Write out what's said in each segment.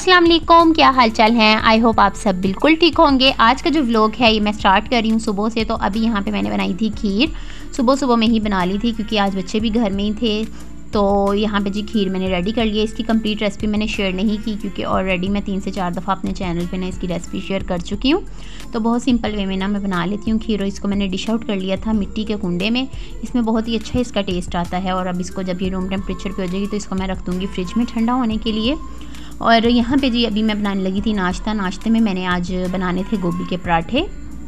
अस्सलाम वालेकुम, क्या हाल चाल हैं। आई होप आप सब बिल्कुल ठीक होंगे। आज का जो व्लॉग है ये मैं स्टार्ट कर रही हूँ सुबह से। तो अभी यहाँ पे मैंने बनाई थी खीर, सुबह सुबह में ही बना ली थी क्योंकि आज बच्चे भी घर में ही थे। तो यहाँ पे जी खीर मैंने रेडी कर लिया। इसकी कंप्लीट रेसिपी मैंने शेयर नहीं की क्योंकि ऑलरेडी मैं 3 से 4 दफ़ा अपने चैनल पे ना इसकी रेसिपी शेयर कर चुकी हूँ। तो बहुत सिंपल वे में ना मैं बना लेती हूँ खीर। और इसको मैंने डिश आउट कर लिया था मिट्टी के कुंडे में। इसमें बहुत ही अच्छा इसका टेस्ट आता है। और अब इसको जब ये रूम टेम्परेचर पे हो जाएगी तो इसको मैं रख दूँगी फ्रिज में ठंडा होने के लिए। और यहाँ पे जी अभी मैं बनाने लगी थी नाश्ता। नाश्ते में मैंने आज बनाने थे गोभी के पराठे।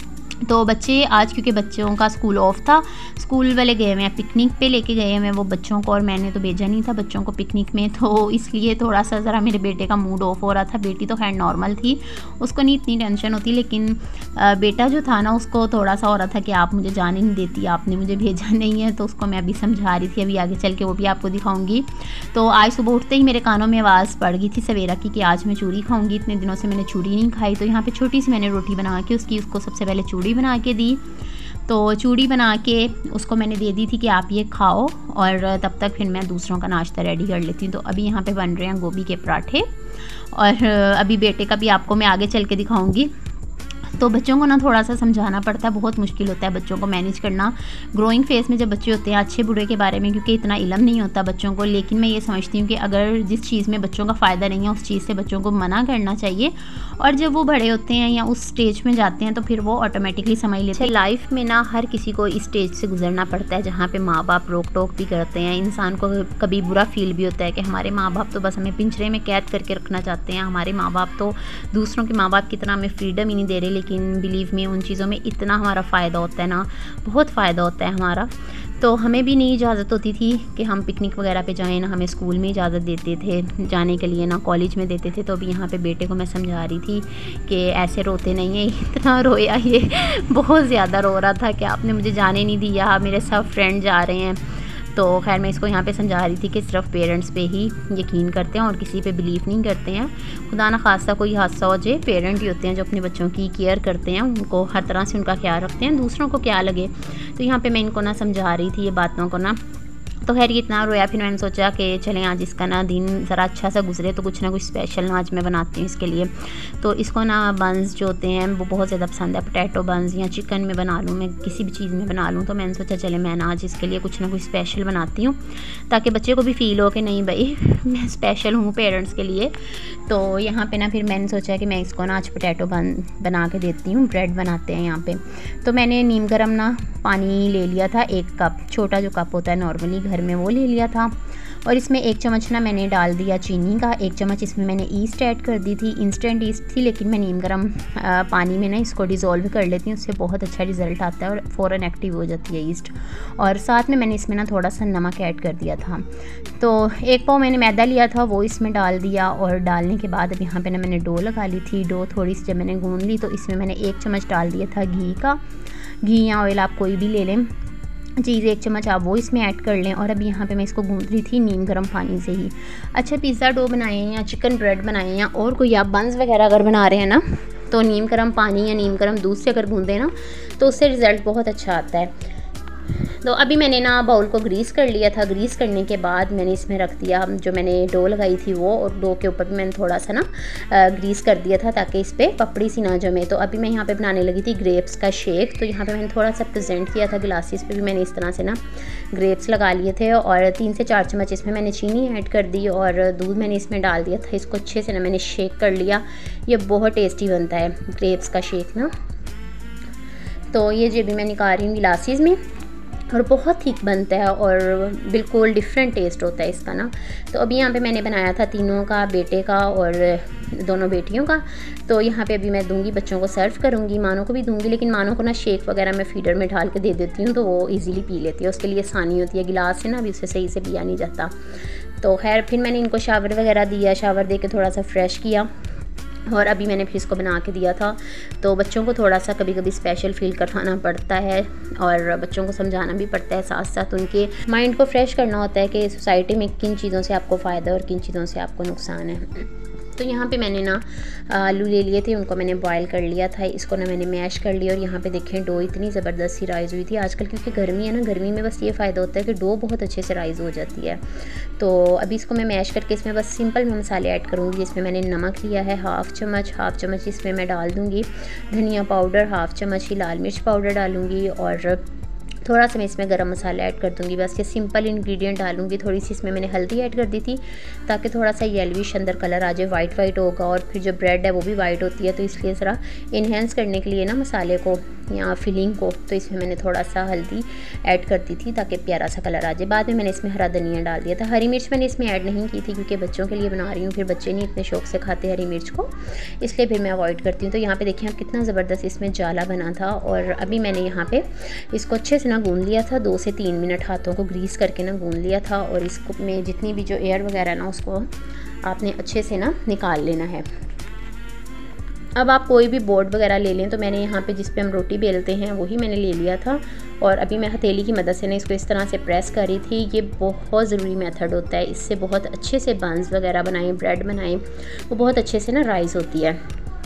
तो बच्चे आज क्योंकि बच्चों का स्कूल ऑफ था, स्कूल वाले गए हुए हैं पिकनिक पे, लेके गए हुए हैं वो बच्चों को। और मैंने तो भेजा नहीं था बच्चों को पिकनिक में, तो इसलिए थोड़ा सा ज़रा मेरे बेटे का मूड ऑफ हो रहा था। बेटी तो खैर नॉर्मल थी, उसको नहीं इतनी टेंशन होती, लेकिन बेटा जो था ना उसको थोड़ा सा हो रहा था कि आप मुझे जाने नहीं देती, आपने मुझे भेजा नहीं है। तो उसको मैं अभी समझा रही थी, अभी आगे चल के वो भी आपको दिखाऊँगी। तो आज सुबह उठते ही मेरे कानों में आवाज़ पड़ गई थी सवेरा की कि आज मैं चूड़ी खाऊँगी। इतने दिनों से मैंने चूड़ी नहीं खाई। तो यहाँ पर छोटी सी मैंने रोटी बना के उसको सबसे पहले चूड़ी बना के दी। तो चूड़ी बना के उसको मैंने दे दी थी कि आप ये खाओ, और तब तक फिर मैं दूसरों का नाश्ता रेडी कर लेती हूँ। तो अभी यहाँ पे बन रहे हैं गोभी के पराठे, और अभी बेटे का भी आपको मैं आगे चल के दिखाऊंगी। तो बच्चों को ना थोड़ा सा समझाना पड़ता है, बहुत मुश्किल होता है बच्चों को मैनेज करना ग्रोइंग फेज में जब बच्चे होते हैं, अच्छे बुरे के बारे में क्योंकि इतना इल्म नहीं होता बच्चों को। लेकिन मैं ये समझती हूँ कि अगर जिस चीज़ में बच्चों का फ़ायदा नहीं है उस चीज़ से बच्चों को मना करना चाहिए। और जब वो बड़े होते हैं या उस स्टेज में जाते हैं तो फिर वो ऑटोमेटिकली समझ लेते हैं। लाइफ में ना हर किसी को इस स्टेज से गुजरना पड़ता है जहाँ पे माँ बाप रोक टोक भी करते हैं। इंसान को कभी बुरा फील भी होता है कि हमारे माँ बाप तो बस हमें पिंजरे में कैद करके रखना चाहते हैं, हमारे माँ बाप तो दूसरों के माँ बाप की तरह हमें फ्रीडम ही नहीं दे रहे। लेकिन बिलीव में उन चीज़ों में इतना हमारा फ़ायदा होता है ना, बहुत फ़ायदा होता है हमारा। तो हमें भी नहीं इजाज़त होती थी कि हम पिकनिक वगैरह पे जाएं, ना हमें स्कूल में इजाज़त देते थे जाने के लिए, ना कॉलेज में देते थे। तो अभी यहाँ पे बेटे को मैं समझा रही थी कि ऐसे रोते नहीं है। इतना रोया ये, बहुत ज़्यादा रो रहा था कि आपने मुझे जाने नहीं दिया, मेरे सब फ्रेंड जा रहे हैं। तो खैर मैं इसको यहाँ पे समझा रही थी कि सिर्फ पेरेंट्स पे ही यकीन करते हैं और किसी पे बिलीव नहीं करते हैं। खुदा ना खास्ता कोई हादसा हो जाए, पेरेंट ही होते हैं जो अपने बच्चों की केयर करते हैं, उनको हर तरह से उनका ख्याल रखते हैं, दूसरों को क्या लगे। तो यहाँ पे मैं इनको ना समझा रही थी ये बातों को ना। तो खैर ये इतना रोया, फिर मैंने सोचा कि चलें आज इसका ना दिन ज़रा अच्छा सा गुजरे तो कुछ ना कुछ स्पेशल ना आज मैं बनाती हूँ इसके लिए। तो इसको ना बंस जो होते हैं वो बहुत ज़्यादा पसंद है, पोटैटो बंस या चिकन में बना लूँ, मैं किसी भी चीज़ में बना लूँ। तो मैंने सोचा चले मैं ना आज इसके लिए कुछ ना कुछ स्पेशल बनाती हूँ ताकि बच्चे को भी फ़ील हो कि नहीं भाई मैं स्पेशल हूँ पेरेंट्स के लिए। तो यहाँ पर ना फिर मैंने सोचा कि मैं इसको ना आज पोटैटो बना के देती हूँ। ब्रेड बनाते हैं यहाँ पर। तो मैंने नीम गर्म ना पानी ले लिया था, 1 कप, छोटा जो कप होता है नॉर्मली घर में वो ले लिया था। और इसमें 1 चम्मच ना मैंने डाल दिया चीनी का, 1 चम्मच इसमें मैंने ईस्ट ऐड कर दी थी। इंस्टेंट ईस्ट थी लेकिन मैं नीम गर्म पानी में ना इसको डिज़ोल्व कर लेती हूँ, उससे बहुत अच्छा रिज़ल्ट आता है और फ़ौरन एक्टिव हो जाती है ईस्ट। और साथ में मैंने इसमें ना थोड़ा सा नमक ऐड कर दिया था। तो 1 पाव मैंने मैदा लिया था वो इसमें डाल दिया। और डालने के बाद अब यहाँ पर ना मैंने डो लगा ली थी। डो थोड़ी सी जब मैंने गूँध ली तो इसमें मैंने 1 चम्मच डाल दिया था घी का, घी या ऑयल आप कोई भी ले लें चीज़, 1 चम्मच आप वो इसमें ऐड कर लें। और अभी यहाँ पे मैं इसको गूँध रही थी नीम गर्म पानी से ही। अच्छा पिज़्ज़ा डो बनाए या चिकन ब्रेड बनाए या और कोई आप बंस वगैरह अगर बना रहे हैं ना, तो नीम गर्म पानी या नीम गर्म दूध से अगर गूँधें ना तो उससे रिज़ल्ट बहुत अच्छा आता है। तो अभी मैंने ना बाउल को ग्रीस कर लिया था। ग्रीस करने के बाद मैंने इसमें रख दिया जो मैंने डो लगाई थी वो, और डो के ऊपर भी मैंने थोड़ा सा ना ग्रीस कर दिया था ताकि इस पर पपड़ी सी ना जमे। तो अभी मैं यहाँ पे बनाने लगी थी ग्रेप्स का शेक। तो यहाँ पे मैंने थोड़ा सा प्रेजेंट किया था ग्लासेस पे भी मैंने इस तरह से ना ग्रेप्स लगा लिए थे। और 3 से 4 चम्मच इसमें मैंने चीनी ऐड कर दी और दूध मैंने इसमें डाल दिया था। इसको अच्छे से ना मैंने शेक कर लिया। ये बहुत टेस्टी बनता है ग्रेप्स का शेक ना। तो ये जो भी मैं निकाल रही हूँ गिलासेस में, और बहुत थिक बनता है और बिल्कुल डिफरेंट टेस्ट होता है इसका ना। तो अभी यहाँ पे मैंने बनाया था तीनों का, बेटे का और दोनों बेटियों का। तो यहाँ पे अभी मैं दूंगी, बच्चों को सर्व करूँगी, मानो को भी दूंगी। लेकिन मानो को ना शेक वगैरह मैं फीडर में ढाल के दे देती हूँ तो वो इजीली पी लेती है, उसके लिए आसानी होती है। गिलास से ना अभी उससे सही से पिया नहीं जाता। तो खैर फिर मैंने इनको शावर वगैरह दिया, शावर दे के थोड़ा सा फ्रेश किया और अभी मैंने फिर इसको बना के दिया था। तो बच्चों को थोड़ा सा कभी कभी स्पेशल फील करवाना पड़ता है और बच्चों को समझाना भी पड़ता है, साथ साथ उनके माइंड को फ्रेश करना होता है कि सोसाइटी में किन चीज़ों से आपको फ़ायदा और किन चीज़ों से आपको नुकसान है। तो यहाँ पे मैंने ना आलू ले लिए थे, उनको मैंने बॉयल कर लिया था, इसको ना मैंने मैश कर लिया। और यहाँ पे देखें डो इतनी ज़बरदस्त सी राइज़ हुई थी। आजकल क्योंकि गर्मी है ना, गर्मी में बस ये फ़ायदा होता है कि डो बहुत अच्छे से राइज़ हो जाती है। तो अभी इसको मैं मैश करके इसमें बस सिंपल मैं मसाले ऐड करूँगी। इसमें मैंने नमक लिया है हाफ़ चम्मच इसमें मैं डाल दूँगी धनिया पाउडर, हाफ़ चम्मच ही लाल मिर्च पाउडर डालूँगी और थोड़ा सा मैं इसमें गरम मसाला ऐड कर दूँगी। बस ये सिंपल इंग्रेडिएंट डालूँगी। थोड़ी सी इसमें मैंने हल्दी ऐड कर दी थी ताकि थोड़ा सा येलोविश अंदर कलर आ जाए, वाइट होगा। और फिर जो ब्रेड है वो भी वाइट होती है, तो इसलिए ज़रा इन्हेंस करने के लिए ना मसाले को या फिलिंग को, तो इसमें मैंने थोड़ा सा हल्दी ऐड कर दी थी ताकि प्यारा सा कलर आ जाए। बाद में मैंने इसमें हरा धनिया डाल दिया था। हरी मिर्च मैंने इसमें ऐड नहीं की थी क्योंकि बच्चों के लिए बना रही हूँ, फिर बच्चे नहीं इतने शौक से खाते हरी मिर्च को, इसलिए फिर मैं अवॉइड करती हूँ। तो यहाँ पे देखिए आप कितना ज़बरदस्त इसमें जाला बना था। और अभी मैंने यहाँ पे इसको अच्छे से ना गूँध लिया था, 2 से 3 मिनट हाथों को ग्रीस करके ना गूँध लिया था। और इसको में जितनी भी जो एयर वगैरह ना उसको आपने अच्छे से ना निकाल लेना है। अब आप कोई भी बोर्ड वगैरह ले लें, तो मैंने यहाँ पे जिस पे हम रोटी बेलते हैं वही मैंने ले लिया था। और अभी मैं हथेली की मदद से ना इसको इस तरह से प्रेस कर रही थी। ये बहुत ज़रूरी मेथड होता है, इससे बहुत अच्छे से बंस वगैरह बनाएं, ब्रेड बनाएं, वो बहुत अच्छे से ना राइज़ होती है।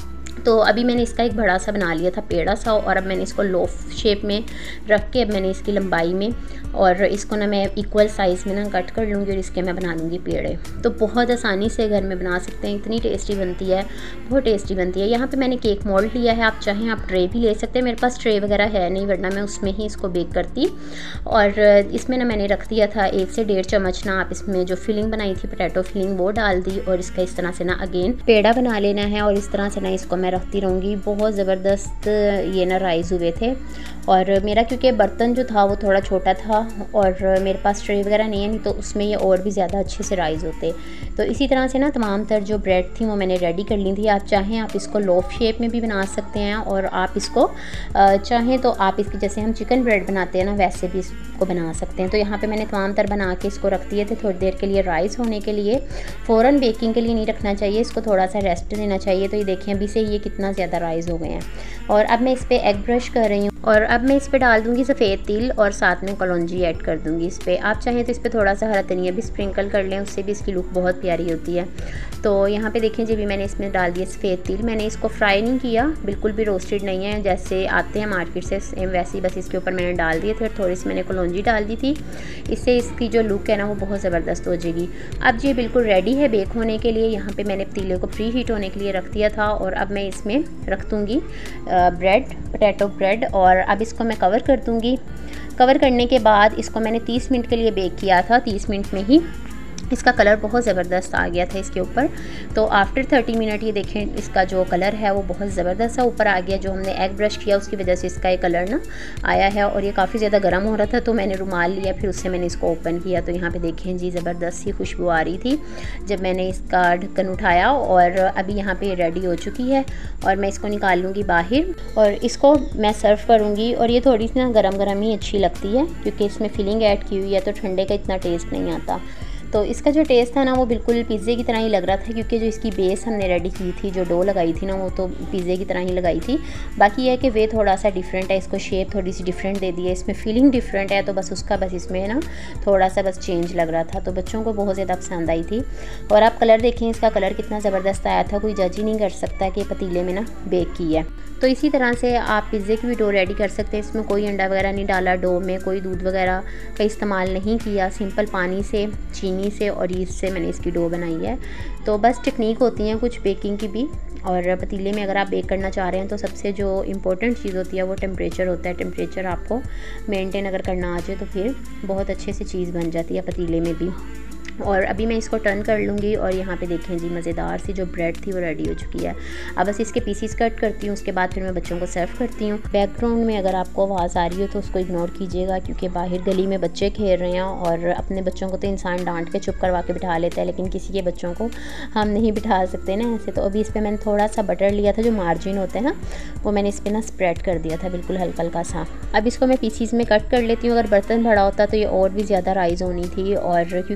तो अभी मैंने इसका एक बड़ा सा बना लिया था पेड़ा सा, और अब मैंने इसको लोफ शेप में रख के अब मैंने इसकी लंबाई में और इसको ना मैं इक्वल साइज़ में ना कट कर लूँगी और इसके मैं बना लूँगी पेड़े। तो बहुत आसानी से घर में बना सकते हैं, इतनी टेस्टी बनती है, बहुत टेस्टी बनती है। यहाँ पे मैंने केक मोल्ड लिया है, आप चाहें आप ट्रे भी ले सकते हैं। मेरे पास ट्रे वगैरह है नहीं, वरना मैं उसमें ही इसको बेक करती। और इसमें ना मैंने रख दिया था 1 से 1.5 चम्मच ना आप इसमें जो फिलिंग बनाई थी पोटैटो फिलिंग वो डाल दी। और इसका इस तरह से ना अगेन पेड़ा बना लेना है और इस तरह से ना इसको मैं रखती रहूँगी। बहुत ज़बरदस्त ये ना राइज़ हुए थे। और मेरा क्योंकि बर्तन जो था वो थोड़ा छोटा था और मेरे पास ट्रे वगैरह नहीं है, नहीं तो उसमें ये और भी ज़्यादा अच्छे से राइज़ होते। तो इसी तरह से ना तमाम तर जो ब्रेड थी वो मैंने रेडी कर ली थी। आप चाहें आप इसको लोफ शेप में भी बना सकते हैं, और आप इसको चाहें तो आप इसकी जैसे हम चिकन ब्रेड बनाते हैं ना वैसे भी इसको बना सकते हैं। तो यहाँ पे मैंने तमाम तर बना के इसको रख दिए थे थोड़ी देर के लिए राइज़ होने के लिए। फ़ौरन बेकिंग के लिए नहीं रखना चाहिए, इसको थोड़ा सा रेस्ट देना चाहिए। तो ये देखें अभी से ये कितना ज़्यादा राइज़ हो गए हैं। और अब मैं इस पर एग ब्रश कर रही हूँ और अब मैं इस पर डाल दूँगी सफ़ेद तिल और साथ में कलौंजी ऐड कर दूँगी इस पर। आप चाहें तो इस पर थोड़ा सा हरा धनिया भी स्प्रिंकल कर लें, उससे भी इसकी लुक बहुत प्यारी होती है। तो यहाँ पे देखें जी भी मैंने इसमें डाल दिया सफ़ेद तिल। मैंने इसको फ्राई नहीं किया, बिल्कुल भी रोस्टेड नहीं है, जैसे आते हैं मार्केट से सेम वैसे ही बस इसके ऊपर मैंने डाल दिए थे। और थोड़ी सी मैंने कलौंजी डाल दी थी, इससे इसकी जो लुक है ना वो बहुत ज़बरदस्त हो जाएगी। अब ये बिल्कुल रेडी है बेक होने के लिए। यहाँ पर मैंने पतीले को प्री हीट होने के लिए रख दिया था और अब मैं इसमें रख दूँगी ब्रेड, पोटैटो ब्रेड। और अब इसको मैं कवर कर दूँगी। कवर करने के बाद इसको मैंने 30 मिनट के लिए बेक किया था। 30 मिनट में ही इसका कलर बहुत ज़बरदस्त आ गया था इसके ऊपर। तो आफ्टर 30 मिनट ये देखें इसका जो कलर है वो बहुत ज़बरदस्त सा ऊपर आ गया। जो हमने एग ब्रश किया उसकी वजह से इसका ये कलर ना आया है। और ये काफ़ी ज़्यादा गर्म हो रहा था तो मैंने रुमाल लिया, फिर उससे मैंने इसको ओपन किया। तो यहाँ पे देखें जी ज़बरदस्त सी खुशबू आ रही थी जब मैंने इसका ढक्कन उठाया। और अभी यहाँ पर रेडी हो चुकी है और मैं इसको निकाल लूँगी बाहर और इसको मैं सर्व करूँगी। और ये थोड़ी सी ना गरम ही अच्छी लगती है क्योंकि इसमें फिलिंग ऐड की हुई है, तो ठंडे का इतना टेस्ट नहीं आता। तो इसका जो टेस्ट था ना वो बिल्कुल पिज़्ज़े की तरह ही लग रहा था, क्योंकि जो इसकी बेस हमने रेडी की थी, जो डो लगाई थी ना वो तो पिज़्ज़े की तरह ही लगाई थी। बाकी यह है कि वे थोड़ा सा डिफरेंट है, इसको शेप थोड़ी सी डिफरेंट दे दी है, इसमें फीलिंग डिफरेंट है, तो बस उसका बस इसमें ना थोड़ा सा बस चेंज लग रहा था। तो बच्चों को बहुत ज़्यादा पसंद आई थी। और आप कलर देखें, इसका कलर कितना ज़बरदस्त आया था, कोई जज ही नहीं कर सकता कि पतीले में ना बेक की है। तो इसी तरह से आप पिज़्ज़े की भी डो रेडी कर सकते हैं। इसमें कोई अंडा वगैरह नहीं डाला, डो में कोई दूध वगैरह का इस्तेमाल नहीं किया, सिंपल पानी से, चीनी से और ईस्ट से मैंने इसकी डो बनाई है। तो बस टेक्निक होती हैं कुछ बेकिंग की भी। और पतीले में अगर आप बेक करना चाह रहे हैं तो सबसे जो इम्पोर्टेंट चीज़ होती है वो टेम्परेचर होता है। टेम्परेचर आपको मेंटेन अगर करना आ जाए तो फिर बहुत अच्छे से चीज़ बन जाती है पतीले में भी। और अभी मैं इसको टर्न कर लूँगी और यहाँ पे देखें जी मज़ेदार सी जो ब्रेड थी वो रेडी हो चुकी है। अब बस इसके पीसीस कट करती हूँ, उसके बाद फिर मैं बच्चों को सर्व करती हूँ। बैकग्राउंड में अगर आपको आवाज़ आ रही हो तो उसको इग्नोर कीजिएगा, क्योंकि बाहर गली में बच्चे खेल रहे हैं और अपने बच्चों को तो इंसान डांट के चुप करवा के बिठा लेता है, लेकिन किसी के बच्चों को हम नहीं बिठा सकते ना ऐसे। तो अभी इस पर मैंने थोड़ा सा बटर लिया था, जो मार्जिन होता है ना वो मैंने इस पर ना स्प्रेड कर दिया था बिल्कुल हल्का हल्का सा। अब इसको मैं पीसीस में कट कर लेती हूँ। अगर बर्तन बड़ा होता तो ये और भी ज़्यादा राइज़ होनी थी, और क्योंकि इसको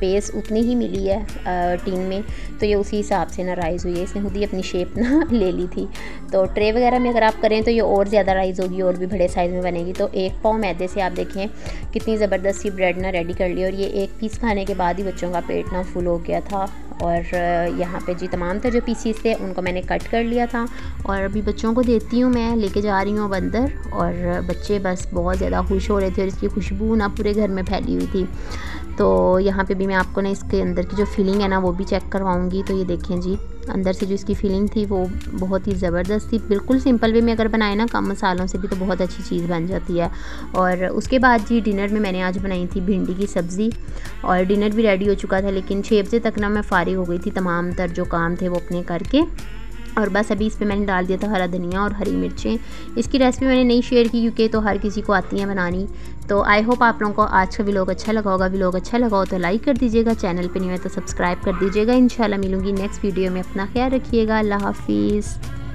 स्पेस उतनी ही मिली है टीन में, तो ये उसी हिसाब से ना राइज़ हुई है। इसने खुद ही अपनी शेप ना ले ली थी। तो ट्रे वगैरह में अगर आप करें तो ये और ज़्यादा राइज़ होगी और भी बड़े साइज़ में बनेगी। तो 1 पाव मैदे से आप देखें कितनी ज़बरदस्त सी ब्रेड ना रेडी कर ली, और ये 1 पीस खाने के बाद ही बच्चों का पेट ना फुल हो गया था। और यहाँ पे जी तमाम जो पीसीस थे उनको मैंने कट कर लिया था, और अभी बच्चों को देती हूँ, मैं लेके जा रही हूँ अब अंदर। और बच्चे बस बहुत ज़्यादा खुश हो रहे थे और इसकी खुशबू ना पूरे घर में फैली हुई थी। तो यहाँ पे भी मैं आपको ना इसके अंदर की जो फीलिंग है ना वो भी चेक करवाऊँगी। तो ये देखें जी, अंदर से जो इसकी फीलिंग थी वो बहुत ही ज़बरदस्त थी। बिल्कुल सिंपल वे में अगर बनाए ना कम मसालों से भी तो बहुत अच्छी चीज़ बन जाती है। और उसके बाद जी डिनर में मैंने आज बनाई थी भिंडी की सब्ज़ी, और डिनर भी रेडी हो चुका था, लेकिन 6 बजे तक ना मैं फारिग हो गई थी, तमाम तर जो काम थे वो अपने करके। और बस अभी इस पे मैंने डाल दिया था हरा धनिया और हरी मिर्चें। इसकी रेसिपी मैंने नहीं शेयर की क्योंकि तो हर किसी को आती हैं बनानी। तो आई होप आप लोगों को आज का व्लॉग अच्छा लगा होगा। व्लॉग अच्छा लगा हो तो लाइक कर दीजिएगा, चैनल पे नहीं है तो सब्सक्राइब कर दीजिएगा। इंशाल्लाह मिलूंगी नेक्स्ट वीडियो में। अपना ख्याल रखिएगा। अल्लाह हाफिज़।